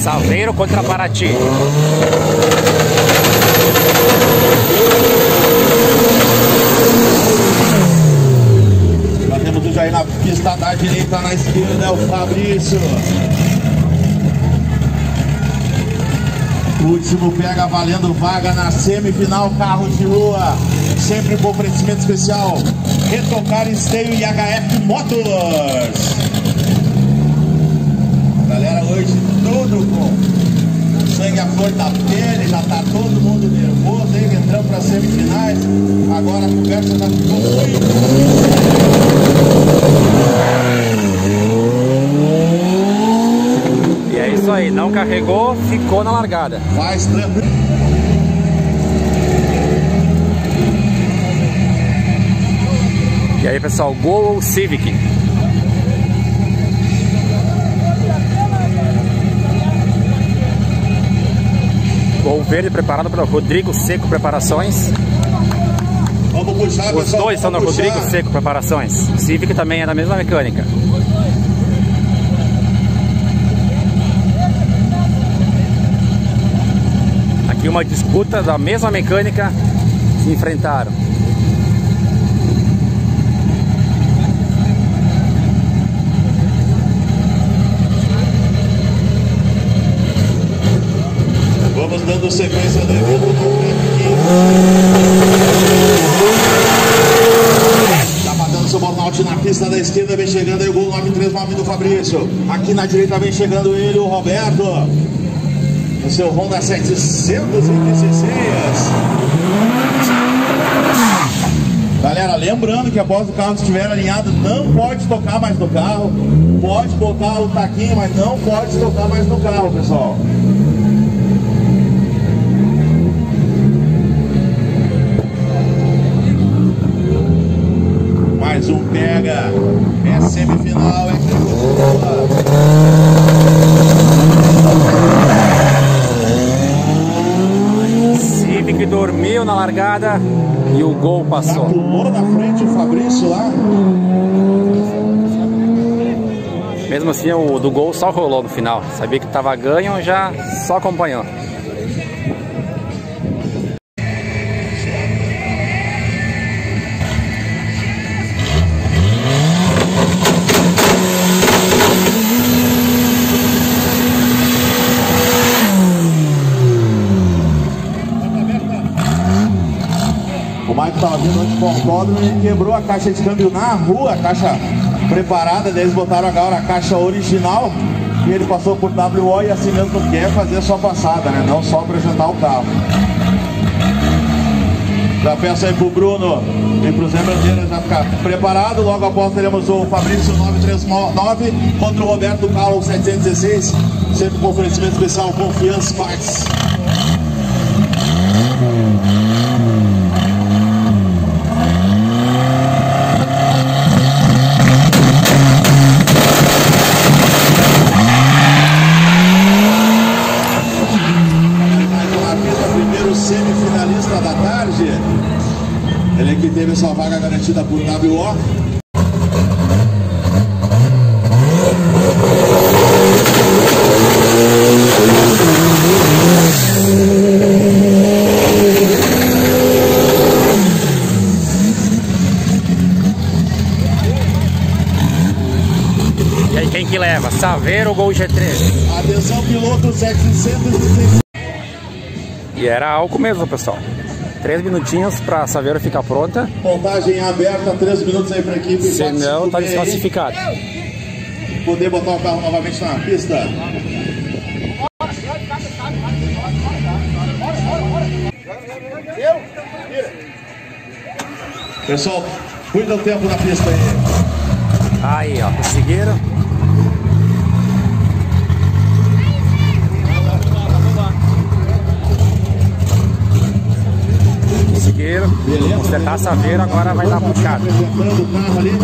Saveiro contra Paraty. Nós temos o Jair na pista da direita, na esquerda é o Fabrício. O último pega valendo vaga na semifinal, carro de rua. Sempre com oferecimento especial. Retocar Esteio e HF Motors. Galera, hoje tudo com sangue à flor da pele. Já tá todo mundo nervoso aí, entrando para semifinais. Agora a conversa já ficou muito. E é isso aí, não carregou, ficou na largada. Mais tranquilo. E aí, pessoal, Gol ou Civic? Gol verde preparado pelo Rodrigo Seco Preparações. Vamos puxar, Os pessoal, dois estão no Rodrigo Seco Preparações. O Civic também é da mesma mecânica. Aqui uma disputa da mesma mecânica se enfrentaram. Vamos dando sequência do evento. Tá batendo seu burnout na pista da esquerda, vem chegando aí o gol 939 do Fabrício. Aqui na direita vem chegando ele, o Roberto. O seu Honda 716. Galera, lembrando que após o carro estiver alinhado, não pode tocar mais no carro. Pode botar o taquinho, mas não pode tocar mais no carro, pessoal. Mais um pega. É semifinal, é Civic dormiu na largada e o Gol passou. Já pulou na frente o Fabrício lá. Mesmo assim, o do Gol só rolou no final. Sabia que estava ganho, já só acompanhou. O Maicon estava vindo antes do autódromo e quebrou a caixa de câmbio na rua, a caixa preparada, daí eles botaram agora a caixa original e ele passou por WO e assim mesmo quer fazer a sua passada, né? Não só apresentar o carro. Já peço aí pro Bruno e pro Zé Bandeira já ficar preparado. Logo após teremos o Fabrício 939 contra o Roberto do carro 716, sempre com oferecimento especial Confiança Parts. Semifinalista da tarde, ele que teve sua vaga garantida por WO. E aí, quem que leva? Saveiro ou Gol G3? Atenção, piloto 716. E era álcool mesmo, pessoal. 3 minutinhos pra Saveiro ficar pronta. Contagem aberta, 3 minutos aí pra equipe. Senão tá desclassificado. Poder botar o carro novamente na pista. Pessoal, cuida o tempo na pista aí. Aí, ó, conseguiram. Conseguiram. Consertar a Saveiro, agora vai dar puxada. Apresentando o carro ali.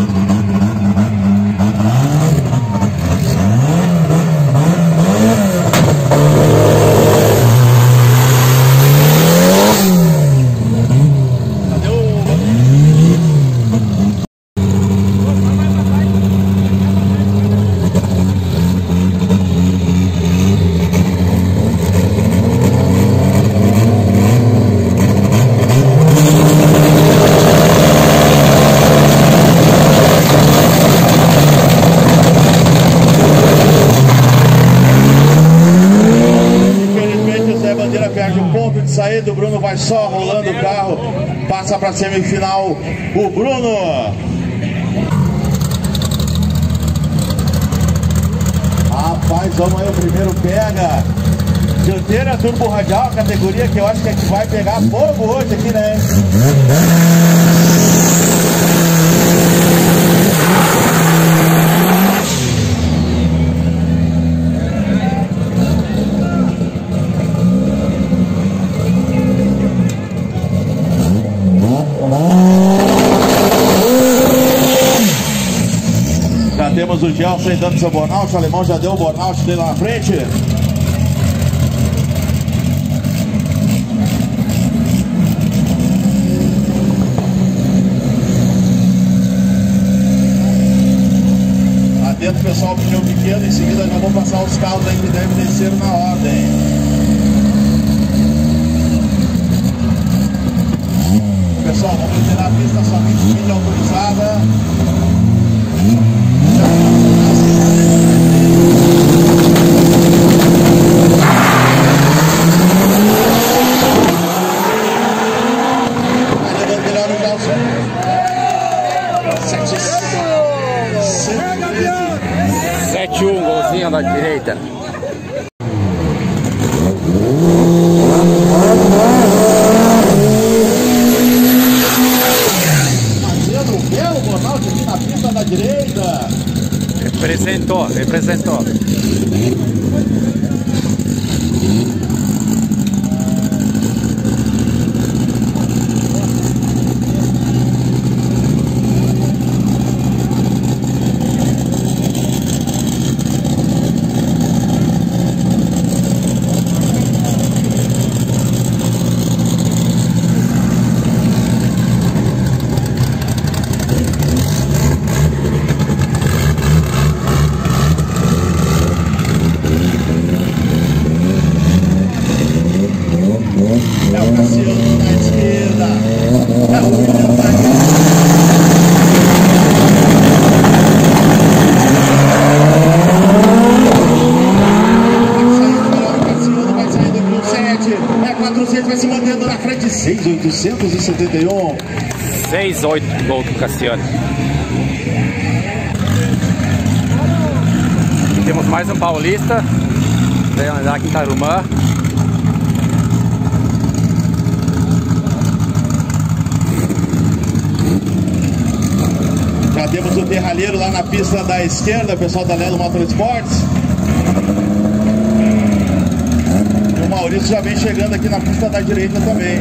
saída, o Bruno vai só rolando o carro, passa para a semifinal o Bruno. Rapaz, vamos aí, o primeiro pega. Dianteira turbo radial, categoria que eu acho que é que vai pegar fogo hoje aqui, né? Já temos o Gelson dando seu burnout, o alemão já deu o burnout dele lá na frente. Atento pessoal, pneu pequeno, em seguida já vou passar os carros aí que devem descer na ordem. Pessoal, vamos liberar a pista somente de mídia autorizada. Golzinho da direita. Fazendo um belo burnout aqui na pista da direita. Representou. É o Cassiano na esquerda. É o William na direita. Vai saindo com 7. É 400, vai se mantendo na frente. 6.871. 6.8 gol do Cassiano. Temos mais um paulista. Vem andar aqui em Tarumã. Já temos o Terralheiro lá na pista da esquerda, pessoal da Lelo Motorsports. E o Maurício já vem chegando aqui na pista da direita também.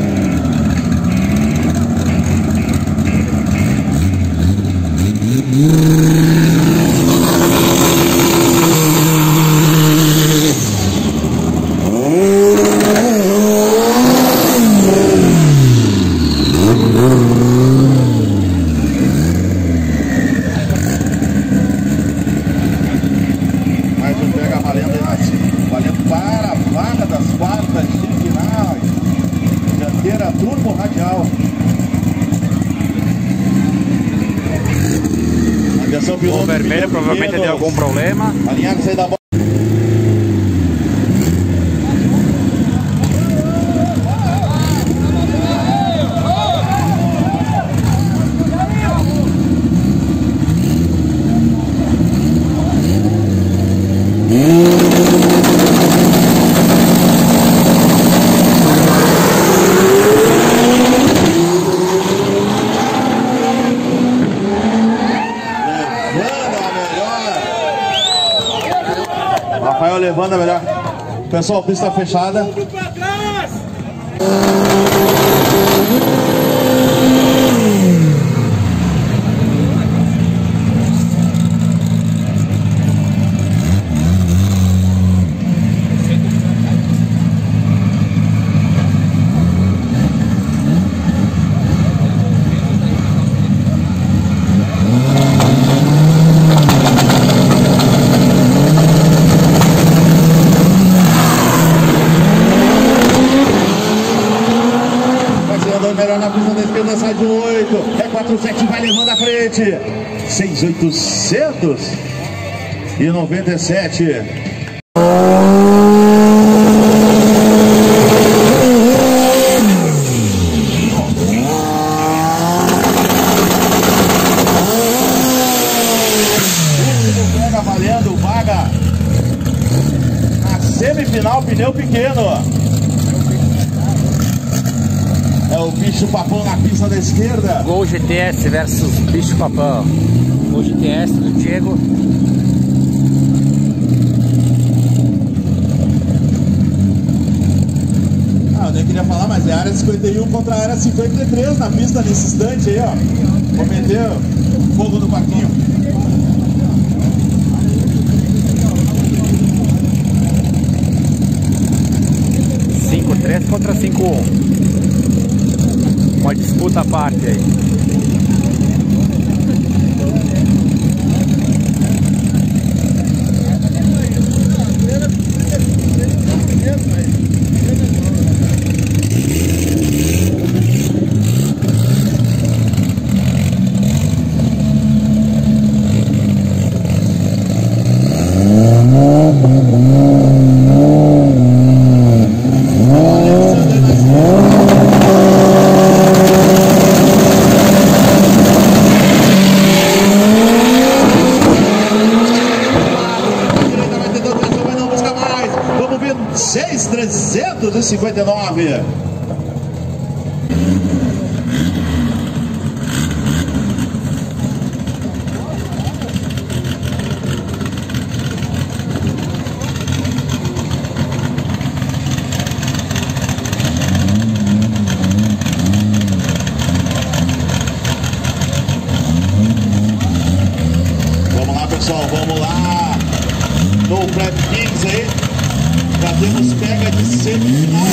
Valendo para a vaga das quartas de final. Dianteira turbo radial. Atenção, piloto. O vermelho provavelmente deu algum problema. Alinhado, sair da bola. Rafael levando a melhor. Pessoal, pista fechada. Melhor na pista da esquerda, sai de 8. É 47, vai levando à frente. 6.897. Na semifinal, pneu pequeno. É o bicho papão na pista da esquerda. Gol GTS versus bicho papão. Gol GTS do Diego. Eu nem queria falar, mas é a área 51 contra a área 53 na pista nesse instante aí, ó. Vou meter fogo no parquinho. Contra 5-1. Uma disputa à parte aí. Vamos ver 6.359. Vamos lá, pessoal, vamos lá no Prep Kings aí. Já temos pega de semifinal.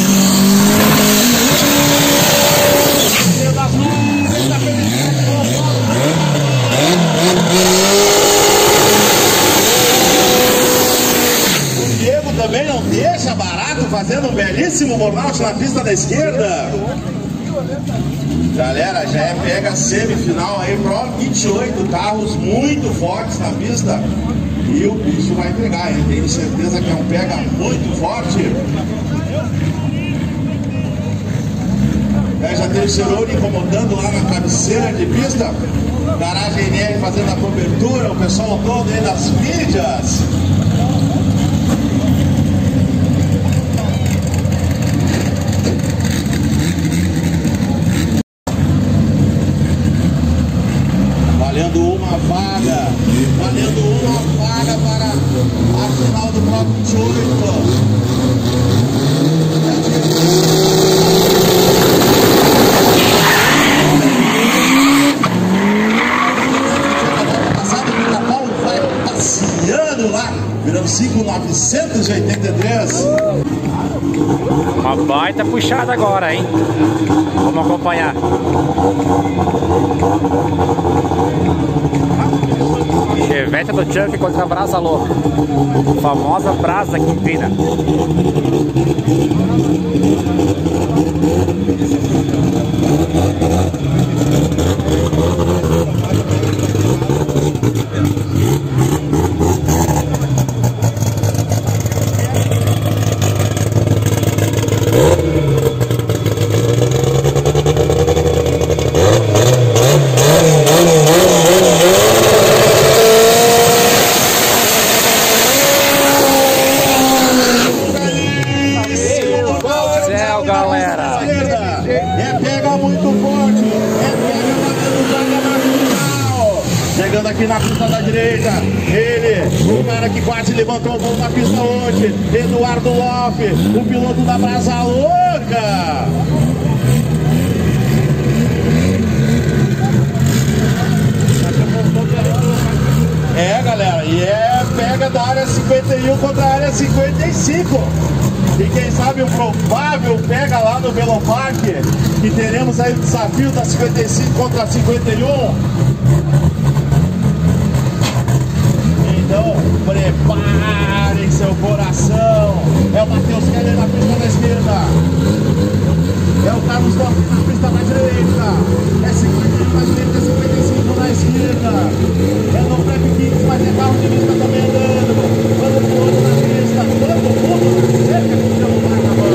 O Diego também não deixa barato, fazendo um belíssimo burnout na pista da esquerda. Galera, já é pega semifinal aí, Pro 28 carros muito fortes na pista. E o bicho vai entregar, hein? Tenho certeza que é um pega muito forte. Já tem o Cerone incomodando lá na cabeceira de pista. Garagem NR fazendo a cobertura, o pessoal todo aí das mídias. Valendo uma vaga para a final do Pro 28. Lá, virando 5.983. Uma baita puxada agora, hein? Vamos acompanhar. Chevette do Chuck contra a Brasa Louca. Famosa Brasa que empina. Chegando aqui na pista da direita, ele, o cara que quase levantou o voo na pista hoje, Eduardo Loff, o piloto da Brasa Louca. É, galera, e é pega da área 51 contra a área 55. E quem sabe o provável pega lá no Velopark, que teremos aí o desafio da 55 contra a 51. Então, preparem seu coração. É o Matheus Keller na pista da esquerda. É o Carlos Lopes na pista da direita. É 51 na direita, é 55 na esquerda. É no Prep Kings, mas é carro de vista também andando. Quando o piloto na pista, todo mundo cerca de celular na mão.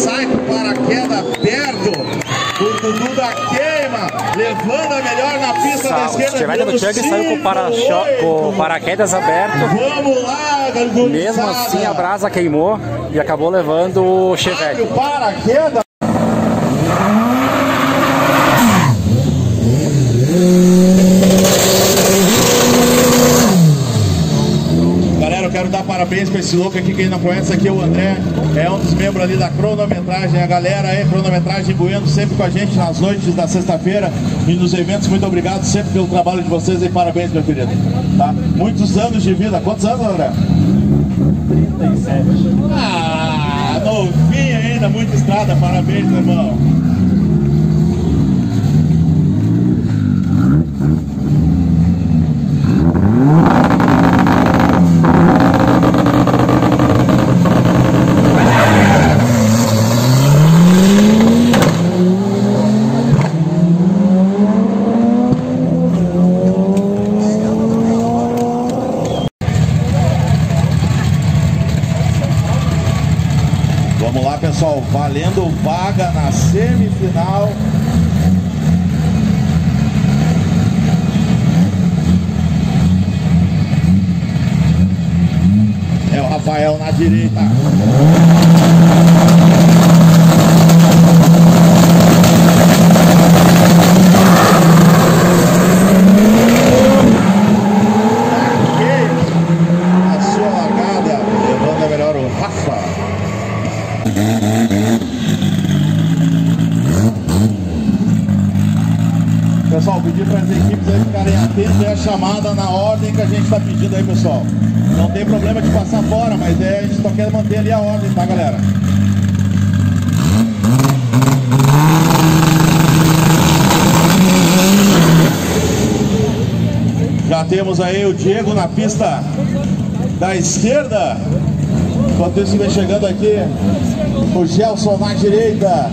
sai com o paraquedas perto. O Dudu da queima, levando a melhor na pista da esquerda. Chevette do Chug saiu com o paraquedas aberto. Vamos lá, Gargulho. Mesmo assim a brasa queimou e acabou levando o Chevette. O paraquedas. Galera, eu quero dar parabéns para esse louco aqui. Quem não conhece aqui é o André, é um dos membros ali da cronometragem. A galera aí, cronometragem Bueno, sempre com a gente nas noites da sexta-feira e nos eventos. Muito obrigado sempre pelo trabalho de vocês e parabéns, meu querido. Tá? Muitos anos de vida. Quantos anos, André? 37. Ah, novinho ainda, muita estrada. Parabéns, meu irmão. Vamos lá, pessoal, valendo vaga na semifinal. É o Rafael na direita. A sua largada, levando a melhor o Rafa. Pessoal, pedir para as equipes aí ficarem atentos à chamada na ordem que a gente está pedindo aí, pessoal. Não tem problema de passar fora, mas a gente só quer manter ali a ordem, tá, galera? Já temos aí o Diego na pista da esquerda. Enquanto isso vem chegando aqui o Gelson na direita.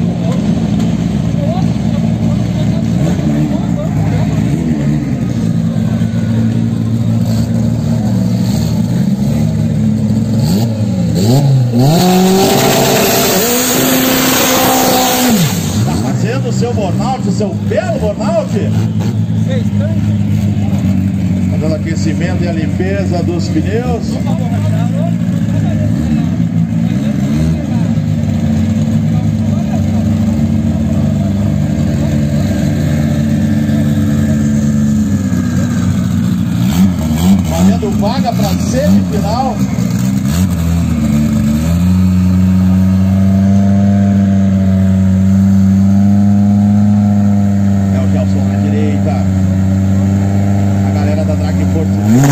Tá fazendo o seu burnout, o seu belo burnout? Fazendo aquecimento e a limpeza dos pneus. Fazendo vaga para semifinal. É o Gelson na direita. A galera da Drag Force.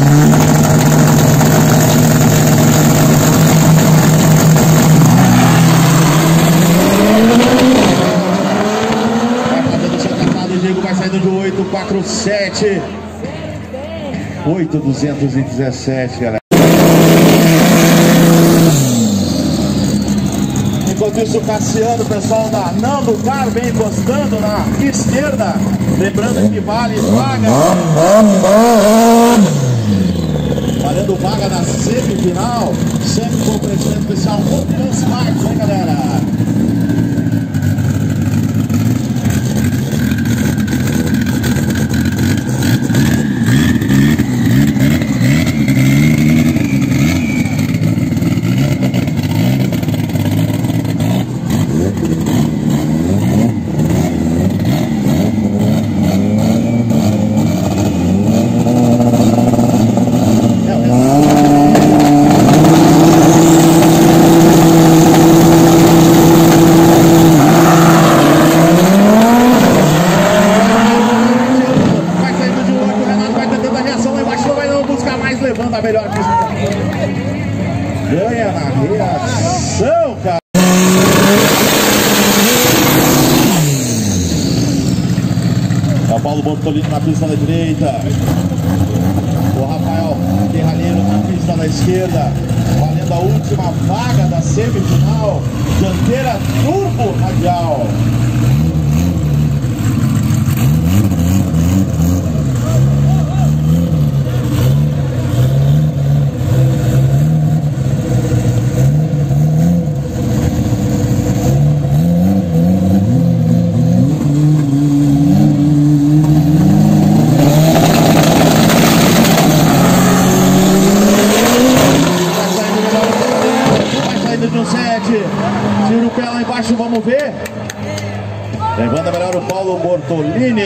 Vai fazendo o seu tratado, o Diego vai saindo de 847. 8.217, galera. Enquanto isso, o Cassiano, o pessoal da Nando Car vem encostando na esquerda. Lembrando que vale vaga. Valendo vaga na semifinal. Sempre com preço especial Opus Max, hein, galera? Levando a melhor pista. Ganha na reação, cara. É o Paulo Bortolini na pista da direita. O Rafael Guerralheiro na pista da esquerda. Valendo a última vaga da semifinal. Dianteira turbo radial. embaixo, vamos ver. Levando a melhor o Paulo Bortolini.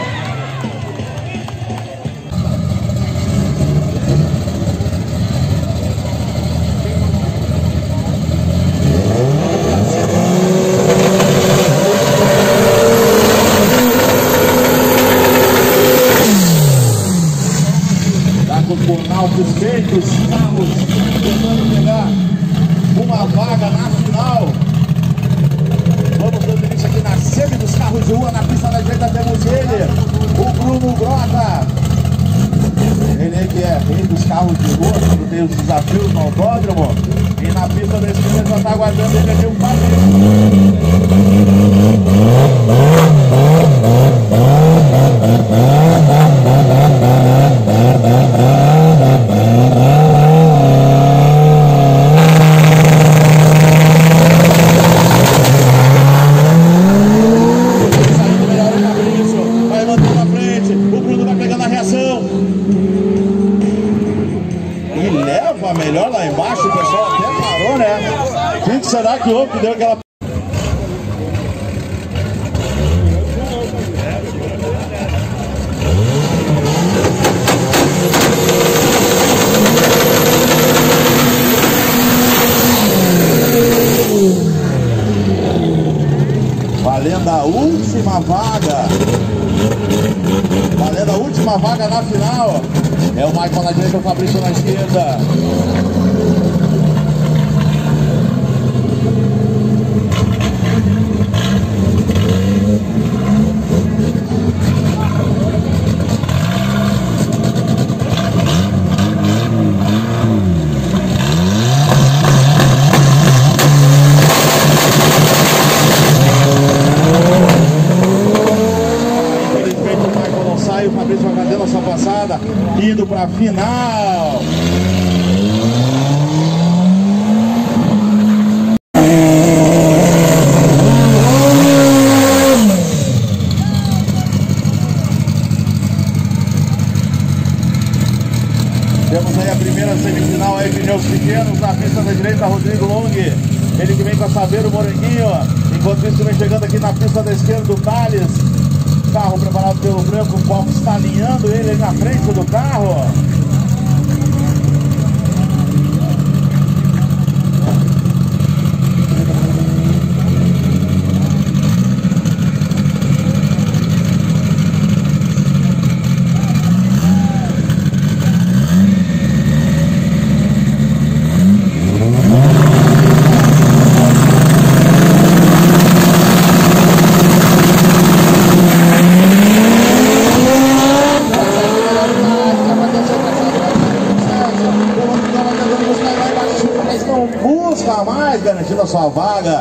Tá com os burnouts feitos, carros tentando pegar uma vaga na final. Vamos dando início aqui na semi dos carros de rua. Na pista da direita temos ele, o Bruno Grota. Ele que é rei dos carros de rua, quando tem os desafios no autódromo. E na pista da esquerda já está aguardando ele ali, o melhor lá embaixo, o pessoal até parou, né? O que será que houve que deu aquela... Valendo a última vaga. Valendo a última vaga na final. É o Michael na direita, o Fabrício na esquerda. O Fabrício vai fazer nossa passada, indo para a final. Temos aí a primeira semifinal, aí pneus pequenos, na pista da direita, Rodrigo Long, ele que vem com a Saveiro Moreninho. Enquanto isso, vem chegando aqui na pista da esquerda, o Thales. Carro preparado pelo branco, o Bob está alinhando ele na frente do carro. Busca mais, garantindo a sua vaga.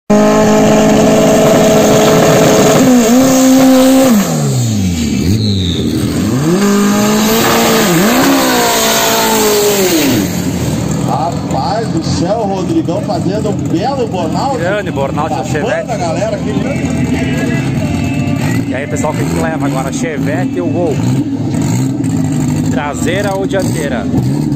Rapaz do céu, o Rodrigão fazendo um belo burnout. Grande burnout do Chevette. Galera, que... E aí, pessoal, quem que leva agora? Chevette ou Gol? Traseira ou dianteira?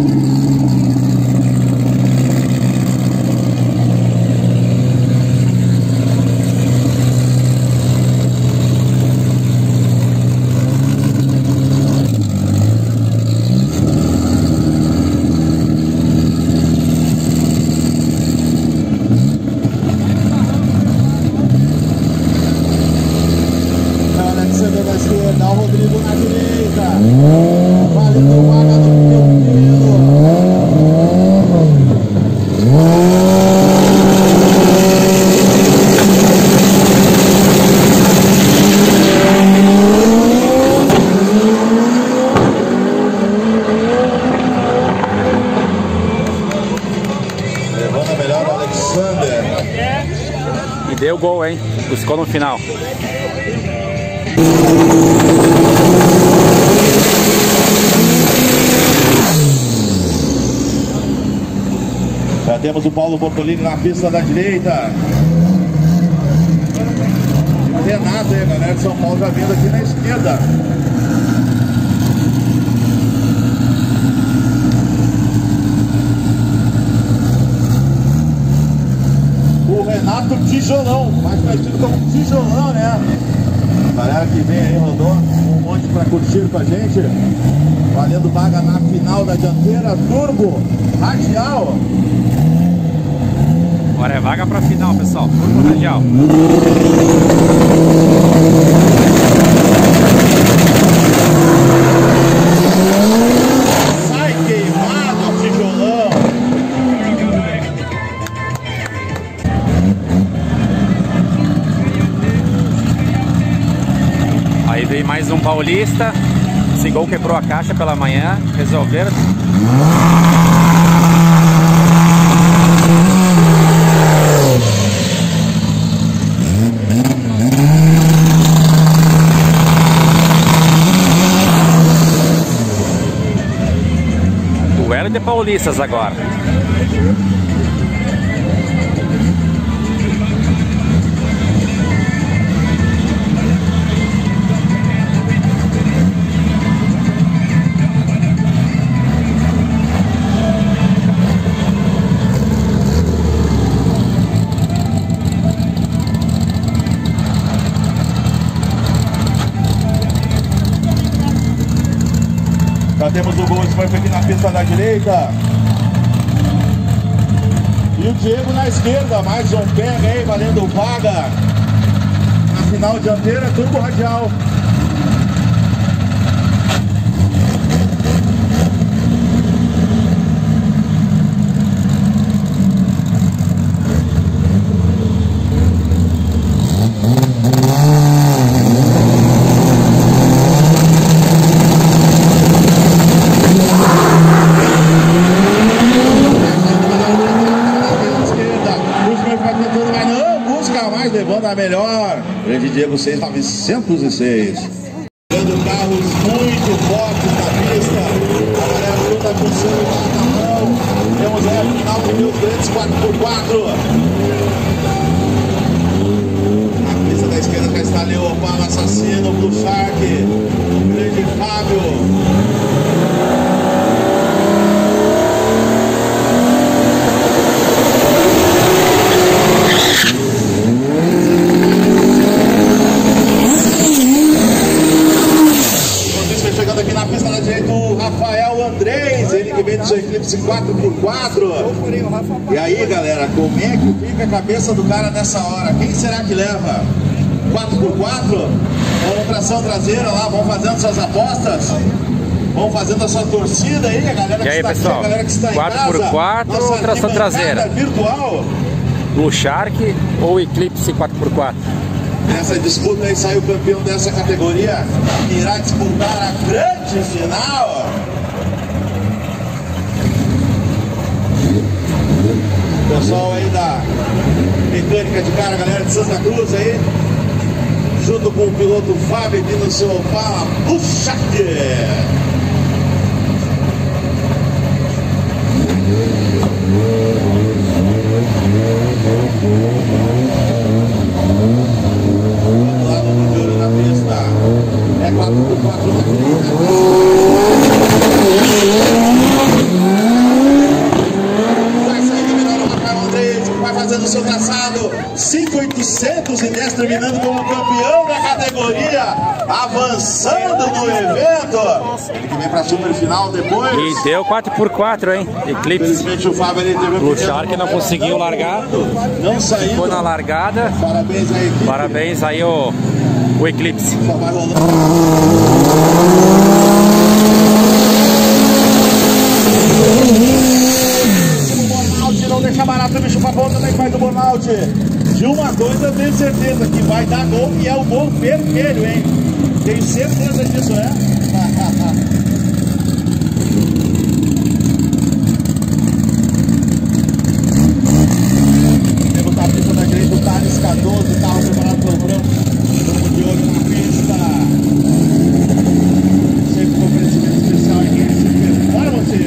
Da esquerda, o Rodrigo na direita. Valendo vaga do levando a melhor o Alexander. E deu gol, hein? Buscou no final. Já temos o Paulo Bortolini na pista da direita. E o Renato aí, a galera de São Paulo já vindo aqui na esquerda. O Renato Tijolão, mais conhecido como Tijolão, né? Galera que vem aí, rodou um monte pra curtir com a gente. Valendo vaga na final da dianteira, turbo, radial. Agora é vaga pra final, pessoal. Turbo radial. Sai queimado, Tijolão. Aí veio mais um paulista. Esse gol quebrou a caixa pela manhã. Resolveram. Duelo de paulistas agora. Já temos o gol Smurf aqui na pista da direita. E o Diego na esquerda, mais um pega aí, valendo vaga. Na final dianteira, turbo radial. Levando a melhor, grande Diego 6906. Tendo carros muito fortes na pista, a galera toda com o seu macarrão. Temos aí a final do Rio Grandes 4x4. Na pista da esquerda já está Leopoldo Assassino, Blue Shark, grande Fábio. Rafael Andrés, ele que vem do seu Eclipse 4x4. E aí, galera, como é que fica a cabeça do cara nessa hora? Quem será que leva? 4x4? Vamos tração traseira lá, vão fazendo suas apostas. Vão fazendo a sua torcida aí, a galera que está pessoal? aqui, a galera que está em casa. 4x4 ou tração traseira? Virtual. Blue Shark ou Eclipse 4x4? Nessa disputa aí saiu campeão dessa categoria, irá disputar a grande final. Pessoal aí da mecânica de cara, galera de Santa Cruz aí, junto com o piloto Fábio aqui no seu Opala Puxa lá no Júlio na pista. É 4x4 na pista. Vai sair melhor o Rafael Andrés, vai fazendo o seu traçado. 5.810 terminando como campeão da categoria, avançando no evento. Ele que vem pra super final depois. E deu 4x4, hein? Eclipse. Infelizmente o Fábio ele teve Blue Shark não conseguiu largar. Não saiu. Ficou na largada. Parabéns aí, equipe. Parabéns aí o Eclipse. Só vai rolando. Não deixa barato, bicho pra ponta, também faz o burnout. De uma coisa eu tenho certeza, que vai dar gol e é o gol vermelho, hein? Tenho certeza disso, né? Temos na pista da direita o Thales Cardoso, carro preparado pelo Branco. Estamos de olho na pista. Sempre com oferecimento especial em Performance.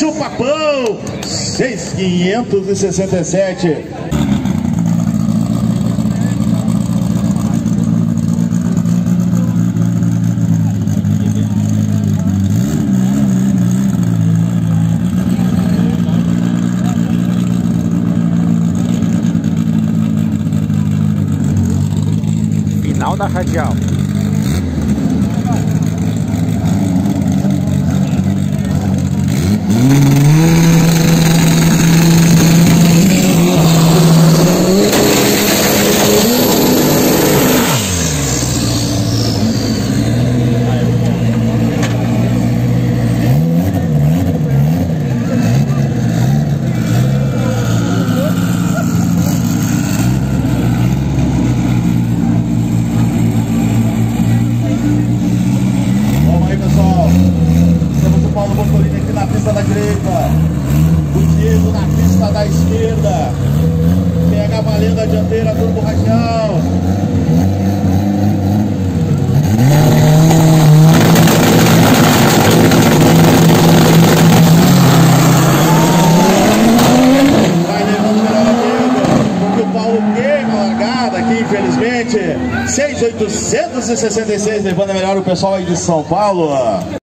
Bicho-Papão, 6.567. Final da radial. Aqui na pista da direita, o Diego na pista da esquerda, pega valendo a dianteira, turbo radial. Vai levando o melhor amigo, porque o Paulo queima a largada aqui, infelizmente. 6.866, levando a melhor o pessoal aí de São Paulo.